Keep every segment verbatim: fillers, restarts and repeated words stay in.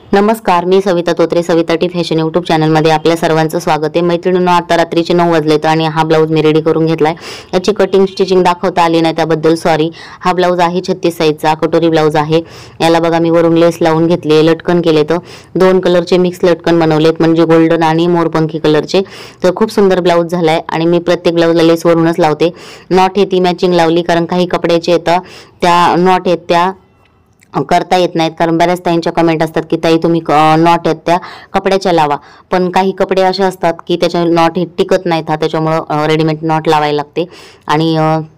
नमस्कार, मी Savita Totre, Savita T fashion YouTube चॅनलमध्ये आपल्या सर्वांचं स्वागत आहे। मैत्रिणींनो, आता रात्रीचे नऊ वाजलेत आणि हा ब्लाऊज मी रेडी करून घेतलाय। याची कटिंग स्टिचिंग दाखवता आली नाही त्याबद्दल सॉरी। हा ब्लाऊज आहे छत्तीस साईजचा, कटोरी ब्लाऊज आहे। याला बघा मी वरून लेस लावून घेतली, लटकन केले, तर दोन कलरचे मिक्स लटकन बनवलेत, म्हणजे गोल्डन आणि मोरपंखी कलरचे। तर खूप सुंदर ब्लाऊज झालाय आणि मी प्रत्येक ब्लाऊजला लेस वरूनच लावते। नॉट हे ती मॅचिंग लावली, कारण काही कपड्याचे येतं त्या नॉट आहेत त्या करता येत नाहीत, कारण बऱ्याच ताईंच्या कमेंट असतात की ताई तुम्ही नॉट आहेत त्या कपड्याच्या लावा, पण काही कपडे असे असतात की त्याच्या नॉट हे टिकत नाहीत, त्याच्यामुळं रेडीमेड नॉट लावायला लागते। आणि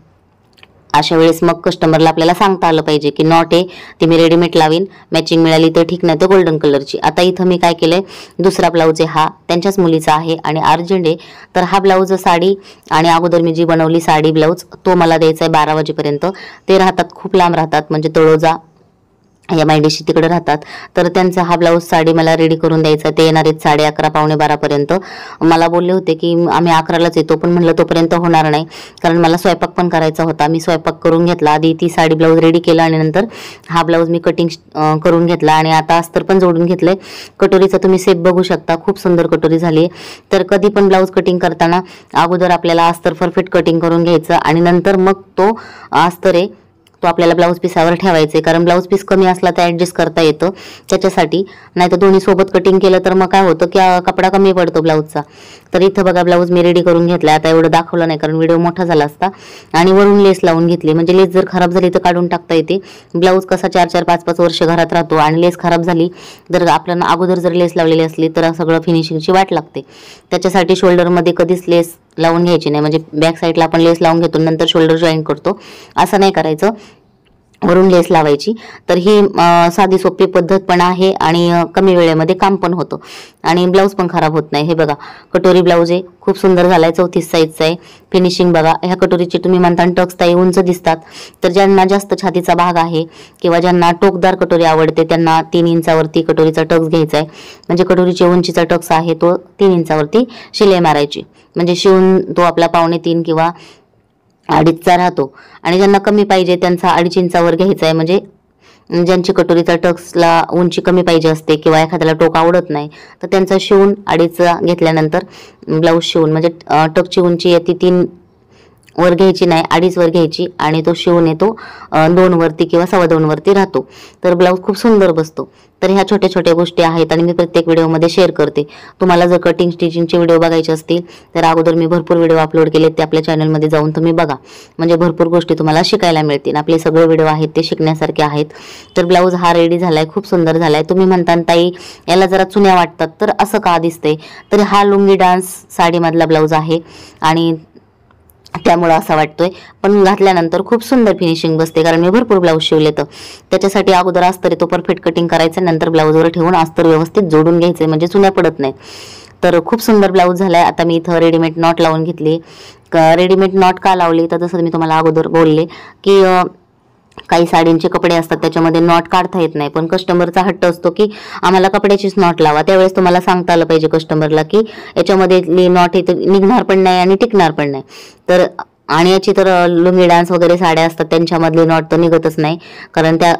अशा वेळेस मग कस्टमरला आपल्याला सांगता आलं पाहिजे की नॉट आहे ती मी रेडीमेड लावीन, मॅचिंग मिळाली तर ठीक, नाही तर गोल्डन कलरची। आता इथं मी काय केलंय, दुसरा ब्लाऊज आहे हा त्यांच्याच मुलीचा आहे आणि अर्जंट आहे, तर हा ब्लाऊज साडी आणि अगोदर मी जी बनवली साडी ब्लाऊज तो मला द्यायचा आहे बारा वाजेपर्यंत। ते राहतात खूप लांब राहतात, म्हणजे तळोजा या मायदेशी तिकडे राहतात, तर त्यांचा हा ब्लाऊज साडी मला रेडी करून द्यायचा। ते येणार आहेत साडे अकरा पावणे बारा पर्यंत। मला बोलले होते की आम्ही अकरालाच येतो, पण म्हणलं तोपर्यंत होणार नाही, कारण मला स्वयंपाक पण करायचा होता। मी स्वयंपाक करून घेतला, आधी ती साडी ब्लाऊज रेडी केला आणि नंतर हा ब्लाऊज मी कटिंग करून घेतला आणि आता अस्तर पण जोडून घेतलंय। कटोरीचा तुम्ही सेप बघू शकता, खूप सुंदर कटोरी झाली। तर कधी पण ब्लाऊज कटिंग करताना अगोदर आपल्याला अस्तर परफेक्ट कटिंग करून घ्यायचं आणि नंतर मग तो अस्तर आहे तो आपल्याला ब्लाऊज पीसावर ठेवायचे, कारण ब्लाऊज पीस कमी असला तर ऍडजस्ट करता येतं त्याच्यासाठी, नाही तर दोन्ही सोबत कटिंग केलं तर मग काय होतं की कपडा कमी पडतो ब्लाऊजचा। तर इथं बघा ब्लाऊज मी रेडी करून घेतला, आता एवढं दाखवलं नाही कारण व्हिडिओ मोठा झाला असता। आणि वरून लेस लावून घेतली, म्हणजे लेस जर खराब झाली तर काढून टाकता येते। ब्लाऊज कसा चार चार पाच पाच वर्ष घरात राहतो आणि लेस खराब झाली तर आपल्याला अगोदर जर लेस लावलेली असली तर सगळं फिनिशिंगची वाट लागते। त्याच्यासाठी शोल्डरमध्ये कधीच लेस लावून घ्यायची नाही, म्हणजे बॅक साईडला आपण लेस लावून घेतो नंतर शोल्डर जॉईन करतो, असं नाही करायचं, वरून लेस लावायची। तर ही साधी सोपी पद्धत पण आहे आणि कमी वेळेमध्ये काम पण होतं आणि ब्लाऊज पण खराब होत नाही। हे बघा कटोरी ब्लाऊज आहे, खूप सुंदर झालाय, चौतीस साईजचा आहे। फिनिशिंग बघा, ह्या कटोरीचे तुम्ही म्हणता टक्स ताई उंच दिसतात, तर ज्यांना जास्त छातीचा भाग आहे किंवा ज्यांना टोकदार कटोरी आवडते त्यांना तीन इंचावरती कटोरीचा टक्स घ्यायचा आहे, म्हणजे कटोरीची उंचीचा टक्स आहे तो तीन इंचावरती शिलाई मारायची, म्हणजे शिवून तो आपला पावणे तीन किंवा अडीचचा राहतो। आणि ज्यांना कमी पाहिजे त्यांचा अडीच इंचावर घ्यायचा आहे, म्हणजे ज्यांची कटोरीचा टक्सला उंची कमी पाहिजे असते किंवा एखाद्याला टोक आवडत नाही तर त्यांचा शिवून अडीचचा घेतल्यानंतर ब्लाऊज शिवून, म्हणजे टकची उंची येते तीन वर घ्यायची नाही, अडीच वर घ्यायची आणि तो शिवून येतो दोन वरती किंवा सव्वा दोन वरती राहतो, तर ब्लाऊज खूप सुंदर बसतो। तर ह्या छोट्या छोट्या गोष्टी आहेत आणि मी प्रत्येक व्हिडिओमध्ये शेअर करते। तुम्हाला जर कटिंग स्टिचिंगचे व्हिडिओ बघायचे असतील तर अगोदर मी भरपूर व्हिडिओ अपलोड केलेत, ते आपल्या चॅनलमध्ये जाऊन तुम्ही बघा, म्हणजे भरपूर गोष्टी तुम्हाला शिकायला मिळतील। आपले सगळे व्हिडिओ आहेत ते शिकण्यासारखे आहेत। तर ब्लाऊज हा रेडी झालाय, खूप सुंदर झालाय। तुम्ही म्हणता ताई याला जरा चुन्या वाटतात, तर असं का दिसतंय, तर हा लुंगी डान्स साडीमधला ब्लाऊज आहे आणि त्यामुळे असं वाटतोय, पण घातल्यानंतर खूप सुंदर फिनिशिंग बसते, कारण मी भरपूर ब्लाऊज शिवले तर त्याच्यासाठी अगोदर अस्तर तो परफेक्ट कटिंग करायचं, नंतर ब्लाऊजवर ठेवून अस्तर व्यवस्थित जोडून घ्यायचे, म्हणजे चुन्या पडत नाही। तर खूप सुंदर ब्लाऊज झालाय। आता मी इथं रेडीमेड नॉट लावून घेतली। रेडीमेड नॉट का लावली, तर जसं मी तुम्हाला अगोदर बोलले की काही साडींचे कपडे असतात त्याच्यामध्ये नॉट काढता येत नाही, पण कस्टमरचा हट्ट असतो की आम्हाला कपड्याचीच नॉट लावा। त्यावेळेस तुम्हाला सांगता आलं पाहिजे कस्टमरला की याच्यामध्ये नॉट हे निघणार पण नाही आणि टिकणार पण नाही। तर आणि याची तर लुंगी डान्स वगैरे साड्या असतात त्यांच्यामधली नॉट तर निघतच नाही, कारण त्या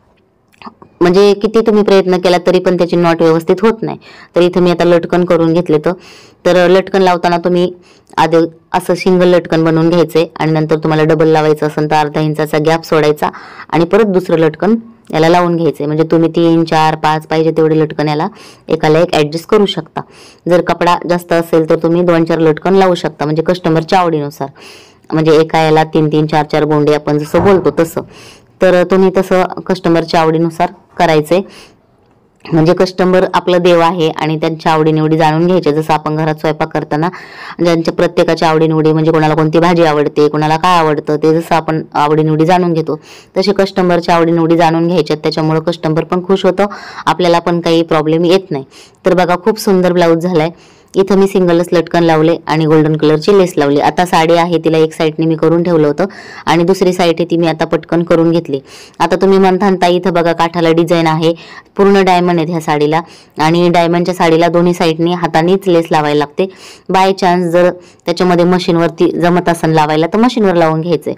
म्हणजे किती तुम्ही प्रयत्न केला तरी पण त्याची नॉट व्यवस्थित होत नाही। तर इथं मी आता लटकन करून घेतले, तर लटकन लावताना तुम्ही आधी असं सिंगल लटकन बनवून घ्यायचे आणि नंतर तुम्हाला डबल लावायचं असेल तर अर्धा इंचाचा गॅप सोडायचा आणि परत दुसरं लटकन याला लावून घ्यायचे, म्हणजे तुम्ही तीन चार पाच पाहिजे तेवढे लटकन याला एकाला एक ऍडजस्ट करू शकता। जर कपडा जास्त असेल तर तुम्ही दोन चार लटकन लावू शकता, म्हणजे कस्टमरच्या आवडीनुसार, म्हणजे एका याला तीन तीन चार चार गोंडे आपण जसं बोलतो तसं, तर तुम्ही तसं कस्टमरच्या आवडीनुसार करायचे, म्हणजे कस्टमर आपलं देव आहे आणि त्यांच्या आवडीनिवडी जाणून घ्यायचे। जसं आपण घरात स्वयंपाक करताना ज्यांच्या प्रत्येकाच्या आवडीनिवडी, म्हणजे कोणाला कोणती भाजी आवडते, कोणाला काय आवडतं ते जसं आपण आवडीनिवडी जाणून घेतो तसे कस्टमरच्या आवडीनिवडी जाणून घ्यायच्यात, त्याच्यामुळे कस्टमर पण खुश होतं, आपल्याला पण काही प्रॉब्लेम येत नाही। तर बघा खूप सुंदर ब्लाऊज झालाय। इथं मी सिंगलच लटकन लावले आणि गोल्डन कलरची लेस लावली। आता साडी आहे तिला एक साईडने मी करून ठेवलं होतं आणि दुसरी साईड आहे ती मी आता पटकन करून घेतली। आता तुम्ही म्हणता ताई इथं बघा काठाला डिझाईन आहे, पूर्ण डायमंड आहेत ह्या साडीला आणि डायमंडच्या साडीला दोन्ही साईडने हातानेच लेस लावायला लागते। बाय चान्स जर त्याच्यामध्ये मशीनवरती जमत असेल लावायला तर मशीनवर लावून घ्यायचे,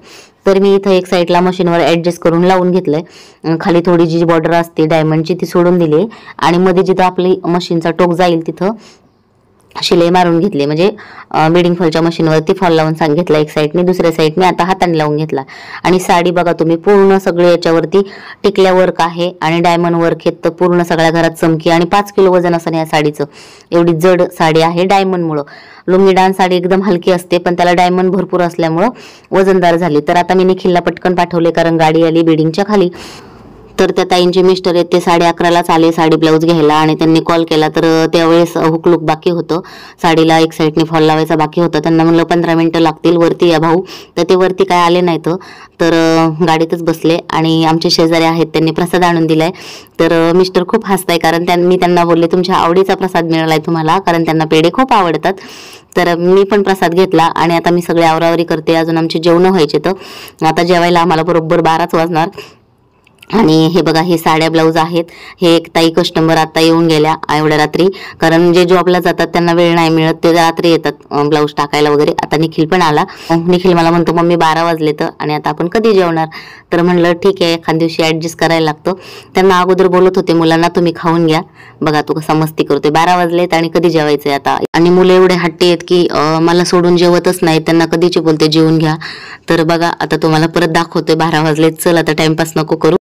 तर मी इथं एक साईडला मशीनवर ॲडजस्ट करून लावून घेतलंय. खाली थोडी जी बॉर्डर असते डायमंडची ती सोडून दिली आणि मध्ये जिथं आपली मशीनचा टोक जाईल तिथं शिलाई मारून घेतली. म्हणजे बिडिंग फॉलच्या मशीनवरती फॉल लावून सांग घेतला एक साईडने, दुसऱ्या साईडने आता हाताने लावून घेतला. आणि साडी बघा तुम्ही पूर्ण सगळे याच्यावरती टिकल्या वर्क आहे आणि डायमंड वर्क आहेत. तर पूर्ण सगळ्या घरात चमकी आणि पाच किलो वजन असं या साडीचं. एवढी जड साडी आहे डायमंडमुळं. लुंगी डान्स साडी एकदम हलकी असते पण त्याला डायमंड भरपूर असल्यामुळं वजनदार झाली. तर आता मी निखिलला पटकन पाठवले कारण गाडी आली बिडिंगच्या खाली. तर त्या ताईंचे मिस्टर आहेत ते साडे अकरालाच आले साडी ब्लाऊज घ्यायला आणि त्यांनी कॉल केला. तर त्यावेळेस हुकलूक बाकी होतं, साडीला एक साईडने फॉल लावायचा बाकी होता. त्यांना म्हणलं पंधरा मिनिटं लागतील, वरती या भाऊ. तर ते वरती काय आले नाहीत, तर गाडीतच बसले. आणि आमचे शेजारी आहेत त्यांनी प्रसाद आणून दिलाय. तर मिस्टर खूप हसताय कारण त्यां मी त्यांना बोलले तुमच्या आवडीचा प्रसाद मिळालाय तुम्हाला, कारण त्यांना पेढे खूप आवडतात. तर मी पण प्रसाद घेतला आणि आता मी सगळे आवरावरी करते. अजून आमचे जेवणं व्हायचे, तर आता जेवायला आम्हाला बरोबर बाराच वाजणार. आणि हे बघा हे साड्या ब्लाऊज आहेत. हे एक ताई कस्टमर आता येऊन गेल्या एवढ्या रात्री, कारण जे जॉबला जातात त्यांना वेळ नाही मिळत, ते रात्री येतात ब्लाऊज टाकायला वगैरे. आता निखिल पण आला. निखिल मला म्हणतो मम्मी बारा वाजले तर आणि आता आपण कधी जेवणार. तर म्हणलं ठीक आहे एखाद दिवशी ॲडजस्ट करायला लागतो. त्यांना अगोदर बोलत होते मुलांना तुम्ही खाऊन घ्या, बघा तू कसा मस्ती करतोय, बारा वाजलेत आणि कधी जेवायचंय आता. आणि मुलं एवढे हट्टी आहेत की मला सोडून जेवतच नाही, त्यांना कधीची बोलते जेवून घ्या. तर बघा आता तुम्हाला परत दाखवतोय बारा वाजलेत, चल आता टाइमपास नको करू.